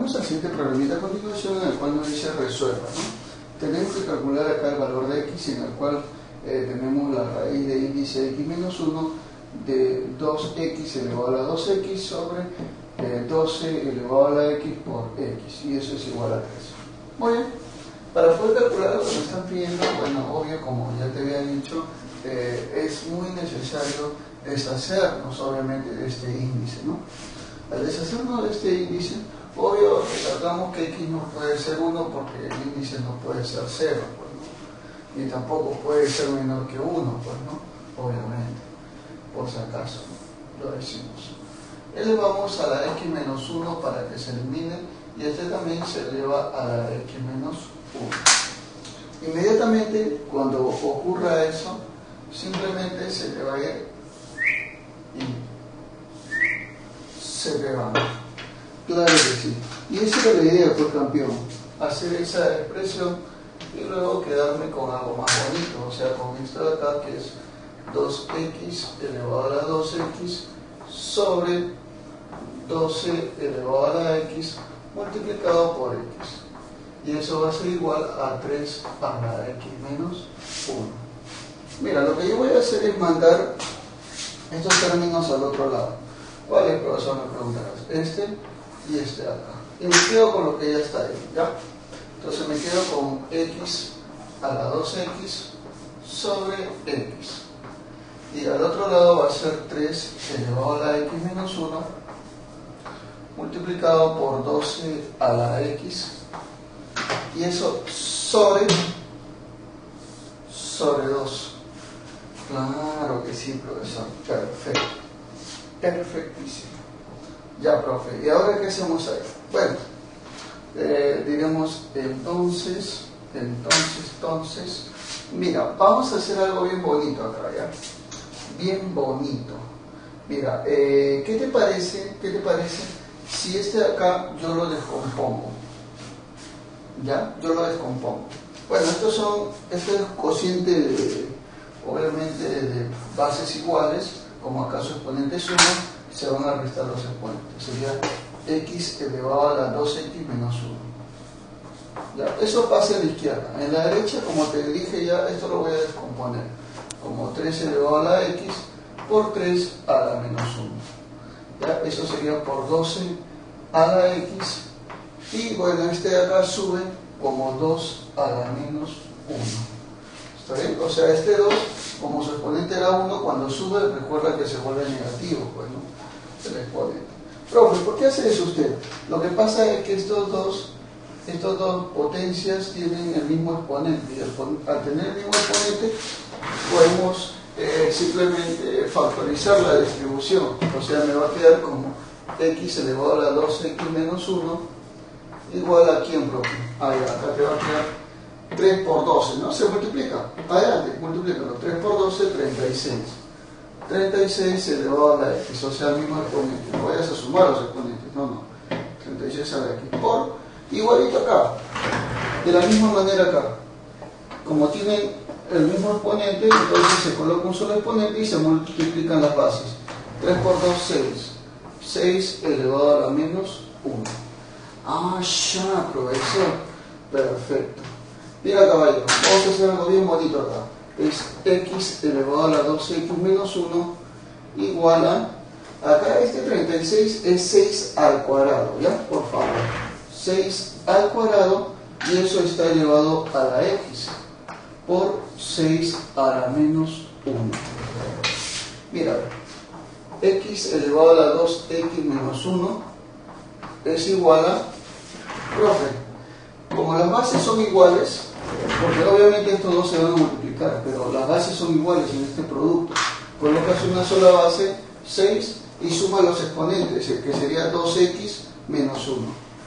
Vamos al siguiente problemita a continuación, en el cual nos dice resuelva, ¿no? Tenemos que calcular acá el valor de x, en el cual tenemos la raíz de índice de x menos 1 de 2x elevado a la 2x sobre 12 elevado a la x por x, y eso es igual a 3. Muy bien, para poder calcular lo que me están pidiendo, bueno, obvio, como ya te había dicho, es muy necesario deshacernos obviamente de este índice, ¿no? Al deshacernos de este índice, obvio, recordamos que x no puede ser 1 porque el índice no puede ser 0, pues, ¿no? Ni tampoco puede ser menor que 1, pues, ¿no? Obviamente, por si acaso, ¿no? Lo decimos. Elevamos a la x menos 1 para que se elimine, y este también se eleva a la x menos 1. Inmediatamente, cuando ocurra eso, simplemente se le va a ir y se le va. Claro que sí. Y esa era la idea, pues, campeón. Hacer esa expresión y luego quedarme con algo más bonito. O sea, con esto de acá, que es 2x elevado a la 2x sobre 12 elevado a la x multiplicado por x. Y eso va a ser igual a 3 a la x menos 1. Mira, lo que yo voy a hacer es mandar estos términos al otro lado. ¿Cuál es, profesor? Me preguntarás. Este y este de acá. Y me quedo con lo que ya está ahí, ¿ya? Entonces me quedo con x a la 2x sobre x. Y al otro lado va a ser 3 elevado a la x menos 1 multiplicado por 12 a la x. Y eso sobre 2. Claro que sí, profesor. Perfecto. Perfectísimo. Ya, profe. ¿Y ahora qué hacemos ahí? Bueno, diremos entonces, mira, vamos a hacer algo bien bonito acá, ¿ya? Bien bonito. Mira, ¿qué te parece si este de acá yo lo descompongo? ¿Ya? Yo lo descompongo. Bueno, esto es cociente obviamente de bases iguales, como acá su exponente es 1, se van a restar los exponentes. Sería x elevado a la 2x menos 1. ¿Ya? Eso pasa a la izquierda. En la derecha, como te dije ya, esto lo voy a descomponer como 3 elevado a la x por 3 a la menos 1. ¿Ya? Eso sería por 12 a la x. Y bueno, este de acá sube como 2 a la menos 1. ¿Está bien? O sea, este 2, como su exponente era 1, cuando sube, recuerda que se vuelve negativo, pues, ¿no? El exponente. Profe, ¿por qué hace eso usted? Lo que pasa es que estos dos potencias tienen el mismo exponente. Y al tener el mismo exponente, podemos simplemente factorizar la distribución. O sea, me va a quedar como x elevado a la 2x menos 1 igual a quién, profe. Ahí, acá te va a quedar 3 por 12, ¿no? Se multiplica. Adelante, multiplícalo. 3 por 12, 36. 36 elevado a la x, o sea, el mismo exponente. No vayas a sumar los exponentes, no. 36 a la x. Por igualito acá. De la misma manera acá. Como tienen el mismo exponente, entonces se coloca un solo exponente y se multiplican las bases. 3 por 2, 6. 6 elevado a la menos 1. Ah, ya, profesor. Perfecto. Mira, caballero, vamos a hacer algo bien bonito acá. Es x elevado a la 2x menos 1 igual a... Acá este 36 es 6 al cuadrado, ¿ya? Por favor. 6 al cuadrado, y eso está elevado a la x por 6 a la menos 1. Mira, x elevado a la 2x menos 1 es igual a... Profe, como las bases son iguales, porque obviamente estos dos se van a multiplicar, pero las bases son iguales en este producto, colocas una sola base, 6, y suma los exponentes, que sería 2x menos 1.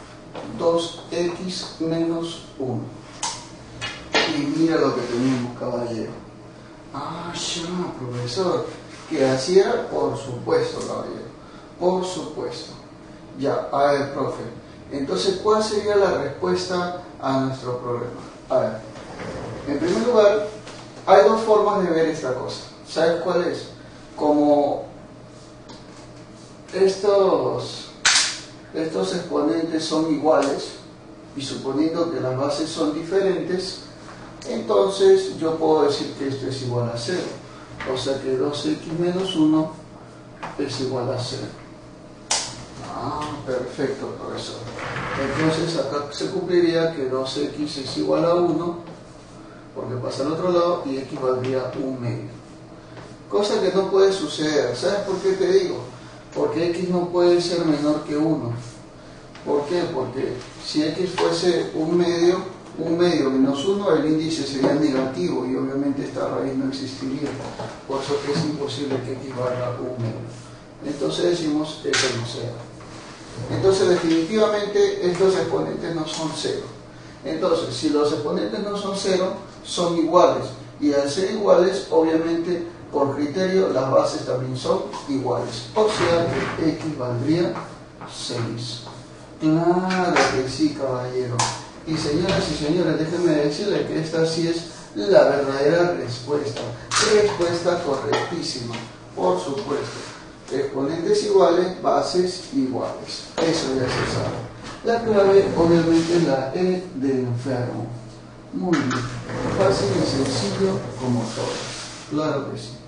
2x menos 1. Y mira lo que tenemos, caballero. Ah, ya, profesor. ¿Que así era? Por supuesto, caballero. Por supuesto. Ya, a ver, profe. Entonces, ¿cuál sería la respuesta a nuestro problema? A ver, en primer lugar, hay dos formas de ver esta cosa. ¿Sabes cuál es? Como estos estos exponentes son iguales y suponiendo que las bases son diferentes, entonces yo puedo decir que esto es igual a 0. O sea que 2x menos 1 es igual a 0. Ah, perfecto, profesor. Entonces acá se cumpliría que 2x es igual a 1, porque pasa al otro lado, y x valdría 1 medio. Cosa que no puede suceder. ¿Sabes por qué te digo? Porque x no puede ser menor que 1. ¿Por qué? Porque si x fuese 1 medio menos 1, el índice sería negativo y obviamente esta raíz no existiría. Por eso que es imposible que x valga 1 medio. Entonces decimos eso no sea. Entonces definitivamente estos exponentes no son 0. Entonces si los exponentes no son 0, son iguales. Y al ser iguales, obviamente por criterio las bases también son iguales. O sea que x valdría 6. Claro que sí, caballero. Y señoras y señores, déjenme decirles que esta sí es la verdadera respuesta. Respuesta correctísima, por supuesto. Exponentes iguales, bases iguales. Eso ya se sabe. La clave obviamente es la E de enfermo. Muy bien. Fácil y sencillo como todo. Claro que sí.